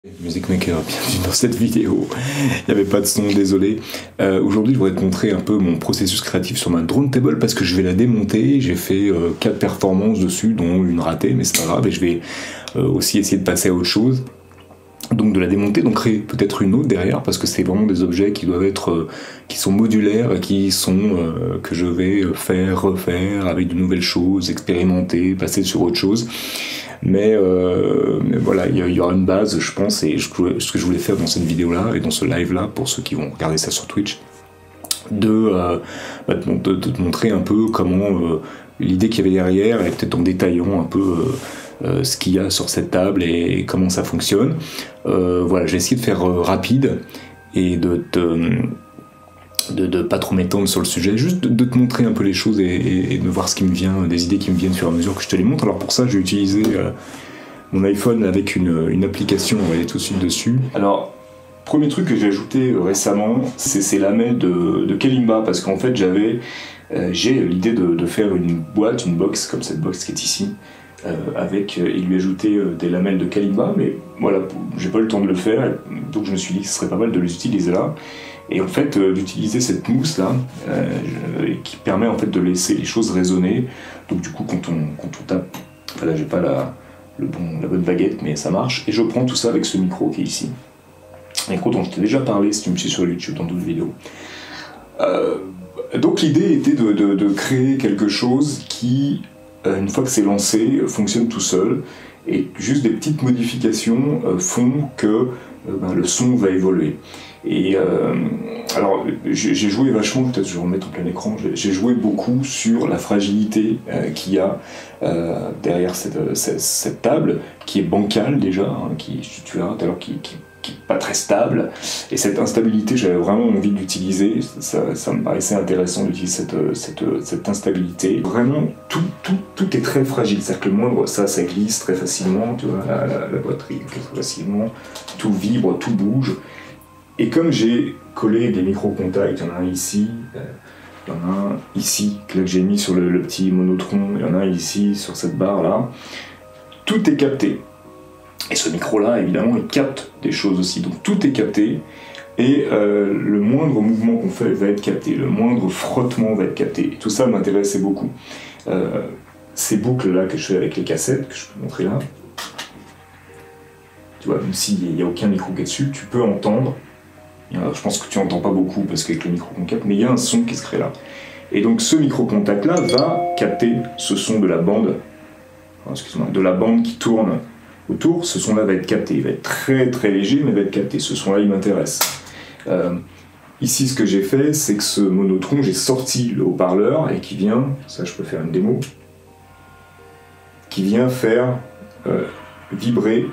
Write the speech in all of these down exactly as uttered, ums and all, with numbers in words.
Music Maker, bienvenue dans cette vidéo. Il n'y avait pas de son, désolé. Euh, Aujourd'hui, je voudrais te montrer un peu mon processus créatif sur ma drone table parce que je vais la démonter. J'ai fait euh, quatre performances dessus, dont une ratée, mais c'est pas grave. Et je vais euh, aussi essayer de passer à autre chose. Donc de la démonter, donc créer peut-être une autre derrière, parce que c'est vraiment des objets qui doivent être, euh, qui sont modulaires, qui sont euh, que je vais faire, refaire avec de nouvelles choses, expérimenter, passer sur autre chose. Mais, euh, mais voilà, il y, y aura une base, je pense, et je, ce que je voulais faire dans cette vidéo-là et dans ce live-là, pour ceux qui vont regarder ça sur Twitch, de, euh, bah, de, de, de te montrer un peu comment euh, l'idée qu'il y avait derrière, et peut-être en détaillant un peu euh, euh, ce qu'il y a sur cette table et, et comment ça fonctionne. Euh, voilà, j'ai essayé de faire euh, rapide et de te... de ne pas trop m'étendre sur le sujet, juste de, de te montrer un peu les choses et, et, et de voir ce qui me vient, des idées qui me viennent sur la mesure que je te les montre. Alors pour ça, j'ai utilisé euh, mon iPhone avec une, une application, on va aller tout de suite dessus. Alors, premier truc que j'ai ajouté récemment, c'est ces lamelles de, de Kalimba, parce qu'en fait, j'avais, euh, j'ai l'idée de, de faire une boîte, une box, comme cette box qui est ici, euh, avec, euh, et lui ajouter euh, des lamelles de Kalimba, mais voilà, j'ai pas eu le temps de le faire, donc je me suis dit que ce serait pas mal de les utiliser là. Et en fait, euh, d'utiliser cette mousse là, euh, je, qui permet en fait de laisser les choses résonner. Donc du coup, quand on, quand on tape, enfin là j'ai pas la, le bon, la bonne baguette, mais ça marche. Et je prends tout ça avec ce micro qui est ici. Un micro dont je t'ai déjà parlé si tu me suis sur YouTube dans d'autres vidéos. Euh, donc l'idée était de, de, de créer quelque chose qui, euh, une fois que c'est lancé, fonctionne tout seul. Et juste des petites modifications euh, font que euh, ben, le son va évoluer. Et euh, alors j'ai joué vachement, peut-être je vais remettre en plein écran, j'ai joué beaucoup sur la fragilité euh, qu'il y a euh, derrière cette, cette, cette table, qui est bancale déjà, hein, qui, tu verras tout à l'heure, qui, qui, qui est pas très stable. Et cette instabilité, j'avais vraiment envie d'utiliser, ça, ça me paraissait intéressant d'utiliser cette, cette, cette instabilité. Vraiment, tout, tout, tout est très fragile, c'est-à-dire que le moindre, ça, ça glisse très facilement, tu vois, la, la, la batterie glisse très facilement, tout vibre, tout bouge. Et comme j'ai collé des micro-contacts, il y en a un ici, euh, il y en a un ici, que j'ai mis sur le, le petit monotron, il y en a un ici, sur cette barre-là, tout est capté. Et ce micro-là, évidemment, il capte des choses aussi. Donc tout est capté, et euh, le moindre mouvement qu'on fait va être capté, le moindre frottement va être capté. Et tout ça m'intéressait beaucoup. Euh, ces boucles-là que je fais avec les cassettes, que je peux montrer là, tu vois, même s'il n'y a aucun micro qui est dessus, tu peux entendre. Je pense que tu n'entends pas beaucoup parce qu'avec le micro qu'on capte, mais il y a un son qui se crée là. Et donc ce micro-contact là va capter ce son de la bande, excuse-moi, de la bande qui tourne autour. Ce son là va être capté, il va être très très léger, mais va être capté. Ce son là il m'intéresse. Euh, ici ce que j'ai fait, c'est que ce monotron, j'ai sorti le haut-parleur et qui vient, ça je peux faire une démo, qui vient faire euh, vibrer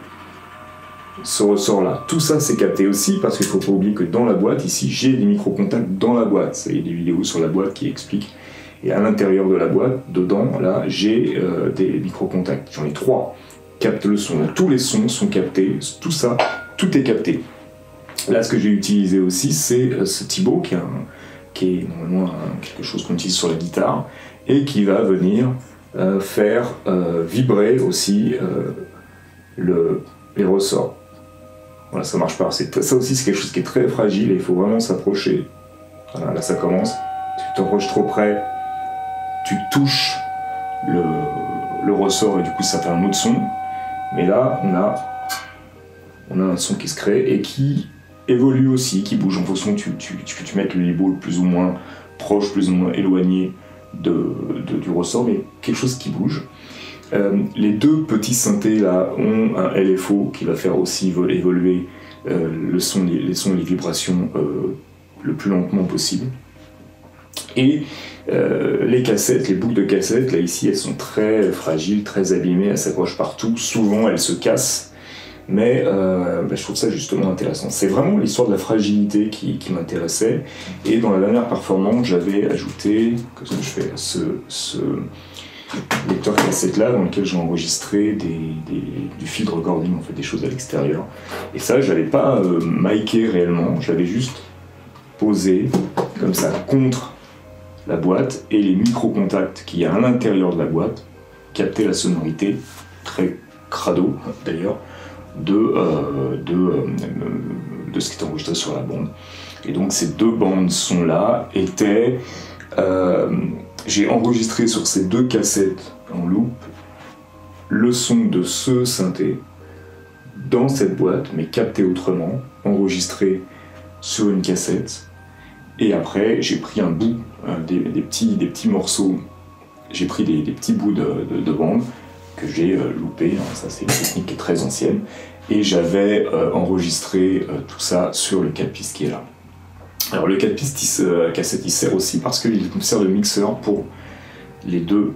ce ressort là. Tout ça c'est capté aussi parce qu'il ne faut pas oublier que dans la boîte, ici j'ai des micro-contacts dans la boîte. Il y a des vidéos sur la boîte qui expliquent. Et à l'intérieur de la boîte, dedans, là, j'ai euh, des micro-contacts. J'en ai trois. Capte le son. Tous les sons sont captés. Tout ça, tout est capté. Là, ce que j'ai utilisé aussi, c'est euh, ce Thibaut qui est, un, qui est normalement un, quelque chose qu'on utilise sur la guitare et qui va venir euh, faire euh, vibrer aussi euh, le, les ressorts. Voilà, ça marche pas. Ça aussi, c'est quelque chose qui est très fragile et il faut vraiment s'approcher. Voilà, là, ça commence. Tu t'approches trop près, tu touches le, le ressort et du coup, ça fait un autre son. Mais là, on a, on a un son qui se crée et qui évolue aussi, qui bouge en fonction que tu, tu, tu, tu mettes le niveau plus ou moins proche, plus ou moins éloigné de, de, du ressort, mais quelque chose qui bouge. Euh, les deux petits synthés là ont un L F O qui va faire aussi évoluer euh, le son, les, les sons et les vibrations euh, le plus lentement possible. Et euh, les cassettes, les boucles de cassettes, là ici, elles sont très fragiles, très abîmées, elles s'accrochent partout, souvent elles se cassent, mais euh, bah, je trouve ça justement intéressant. C'est vraiment l'histoire de la fragilité qui, qui m'intéressait, et dans la dernière performance, j'avais ajouté, qu'est-ce que je fais, ce... ce lecteur cassette là dans lequel j'ai enregistré des, des, du field recording, en fait, des choses à l'extérieur. Et ça, je l'avais pas euh, miké réellement, je l'avais juste posé comme ça contre la boîte et les micro-contacts qu'il y a à l'intérieur de la boîte captaient la sonorité, très crado d'ailleurs, de, euh, de, euh, de ce qui est enregistré sur la bande. Et donc ces deux bandes son là étaient... Euh, j'ai enregistré sur ces deux cassettes en loop le son de ce synthé dans cette boîte, mais capté autrement, enregistré sur une cassette. Et après, j'ai pris un bout, euh, des, des, petits, des petits morceaux, j'ai pris des, des petits bouts de, de, de bande que j'ai euh, loupé, hein, ça c'est une technique qui est très ancienne, et j'avais euh, enregistré euh, tout ça sur le quatre pistes qui est là. Alors le quatre pistes il, euh, cassette il sert aussi parce qu'il me sert de mixeur pour les deux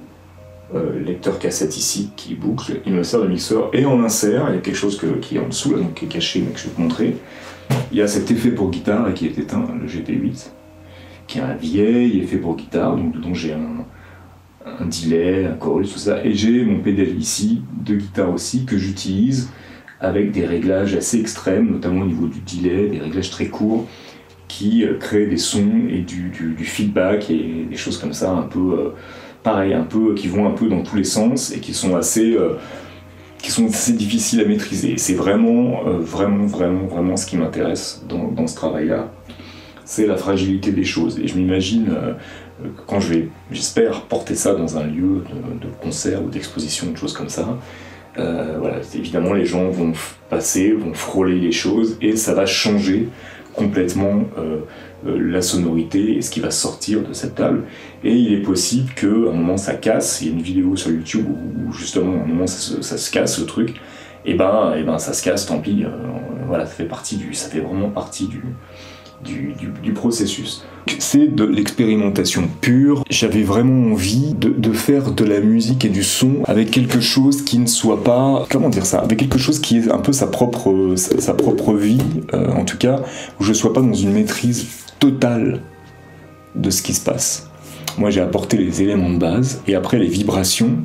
euh, lecteurs cassettes ici qui bouclent, il me sert de mixeur et en insert, il y a quelque chose que, qui est en dessous là, donc qui est caché mais que je vais te montrer. Il y a cet effet pour guitare là, qui est éteint, le G P huit, qui est un vieil effet pour guitare, donc dedans j'ai un, un delay, un chorus, tout ça, et j'ai mon pédale ici de guitare aussi que j'utilise avec des réglages assez extrêmes, notamment au niveau du delay, des réglages très courts qui euh, créent des sons et du, du, du feedback et des choses comme ça, un peu euh, pareil, un peu qui vont un peu dans tous les sens et qui sont assez euh, qui sont assez difficiles à maîtriser. C'est vraiment, euh, vraiment, vraiment, vraiment ce qui m'intéresse dans, dans ce travail-là. C'est la fragilité des choses. Et je m'imagine, euh, quand je vais, j'espère, porter ça dans un lieu de, de concert ou d'exposition, de choses comme ça, euh, voilà, évidemment, les gens vont passer, vont frôler les choses, et ça va changer complètement euh, euh, la sonorité et ce qui va sortir de cette table. Et il est possible qu'à un moment ça casse. Il y a une vidéo sur YouTube où, où justement à un moment ça se, ça se casse le truc, et ben, et ben ça se casse, tant pis, euh, voilà, ça fait partie du, ça fait vraiment partie du, du, du, du processus. C'est de l'expérimentation pure. J'avais vraiment envie de, de faire de la musique et du son avec quelque chose qui ne soit pas, comment dire ça, avec quelque chose qui est un peu sa propre, sa, sa propre vie, euh, en tout cas, où je ne sois pas dans une maîtrise totale de ce qui se passe. Moi j'ai apporté les éléments de base, et après les vibrations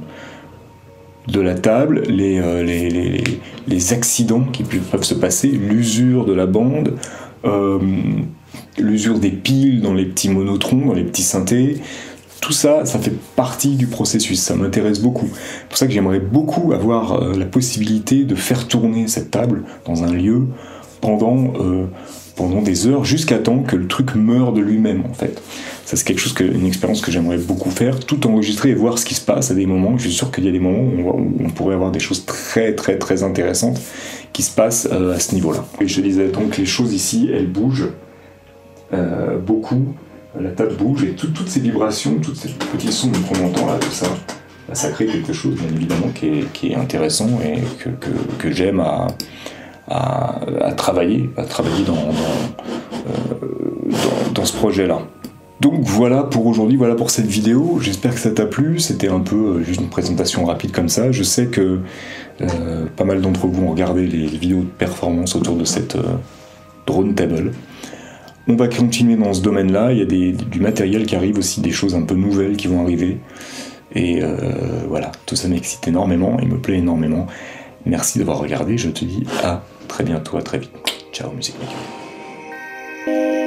de la table, les, euh, les, les, les accidents qui peuvent se passer, l'usure de la bande, euh, l'usure des piles dans les petits monotrons, dans les petits synthés, tout ça, ça fait partie du processus, ça m'intéresse beaucoup. C'est pour ça que j'aimerais beaucoup avoir euh, la possibilité de faire tourner cette table dans un lieu pendant, euh, pendant des heures, jusqu'à temps que le truc meure de lui-même, en fait. Ça, c'est quelque chose, que, une expérience que j'aimerais beaucoup faire, tout enregistrer et voir ce qui se passe à des moments. Je suis sûr qu'il y a des moments où on, va, où on pourrait avoir des choses très très très intéressantes qui se passent euh, à ce niveau-là. Et je disais donc, les choses ici, elles bougent euh, beaucoup, la table bouge, et tout, toutes ces vibrations, tous ces petits sons qu'on entend là, tout ça, bah, ça crée quelque chose, bien évidemment, qui est, qui est intéressant et que, que, que j'aime à, à, à travailler, à travailler dans, dans, euh, dans, dans ce projet-là. Donc voilà pour aujourd'hui, voilà pour cette vidéo, j'espère que ça t'a plu, c'était un peu juste une présentation rapide comme ça. Je sais que euh, pas mal d'entre vous ont regardé les vidéos de performance autour de cette euh, drone table. On va continuer dans ce domaine-là, il y a des, du matériel qui arrive aussi, des choses un peu nouvelles qui vont arriver. Et euh, voilà, tout ça m'excite énormément, il me plaît énormément. Merci d'avoir regardé, je te dis à très bientôt, à très vite. Ciao, Music Maker.